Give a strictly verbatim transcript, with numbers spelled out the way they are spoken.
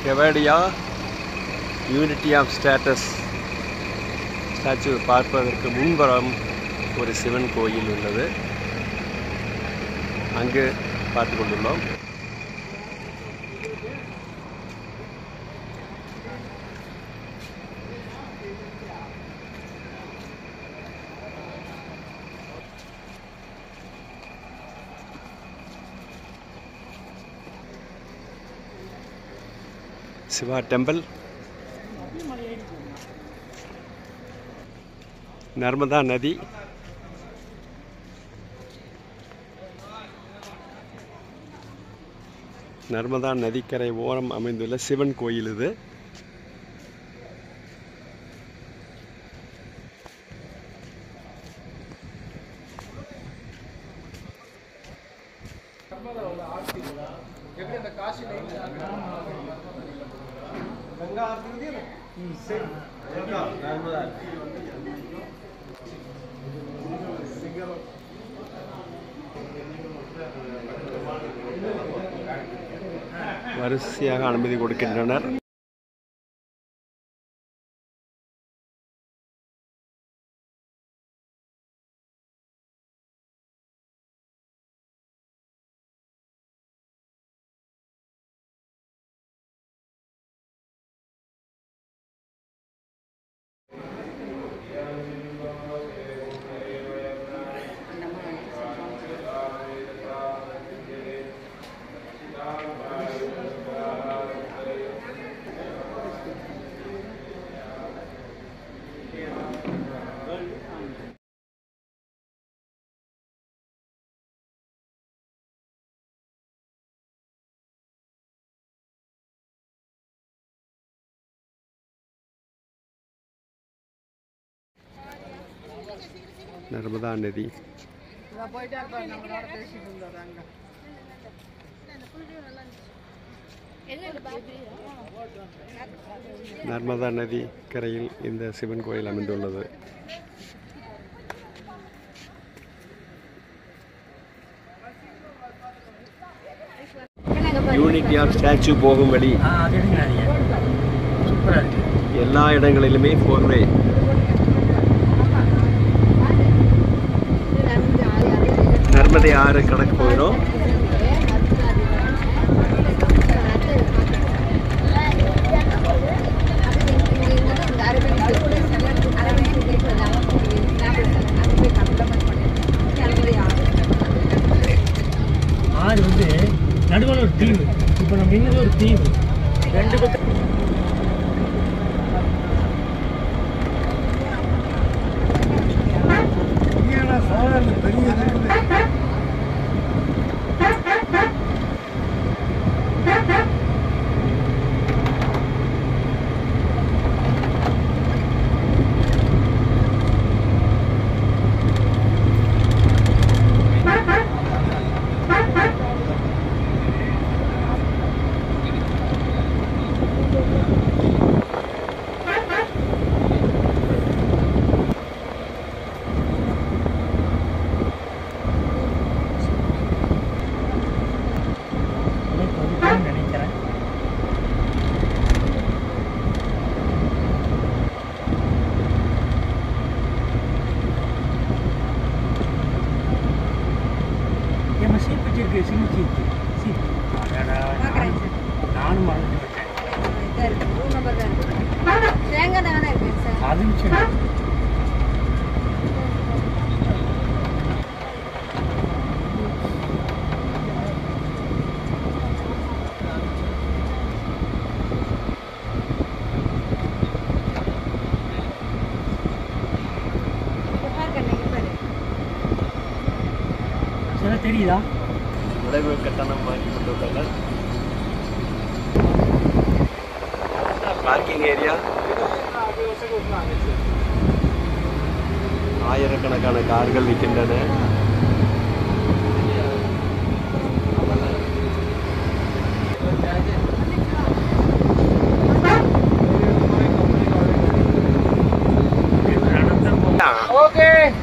Kevadia Unity of Status statue பார்ப்பதற்கு முன்புறம் ஒரு சிவன் கோயில் உள்ளது. அங்கு பார்த்து கொண்டுள்ளோம். Siva temple, Narmada Nadi, Narmada Nadi கரை ஓரம் அமைந்துள்ள சிவன் கோயில் இது. வரிசையாக அனுமதி கொடுக்கின்றனர். நர்மதா நதி நர்மதா நதி கரையில் இந்த சிவன் கோயில் அமைந்துள்ளது. யூனிட்டி ஆஃப் ஸ்டாச்சு போகும் வழி எல்லா இடங்களிலுமே போர்வே. நர்மதை ஆறு கடக்க போகிறோம். ஆறு வந்து நடுவில் ஒரு தீவு. இப்போ நம்ம இன்னும் ஒரு தீவு ரெண்டு பக்கம் நானும் மறந்து தெரியுதா? நுழைவு கட்டணம் வாங்கி கொண்டுள்ளனர். பார்க்கிங் ஏரியா, ஆயிரக்கணக்கான கார்கள் நிற்கின்றன. ஓகே.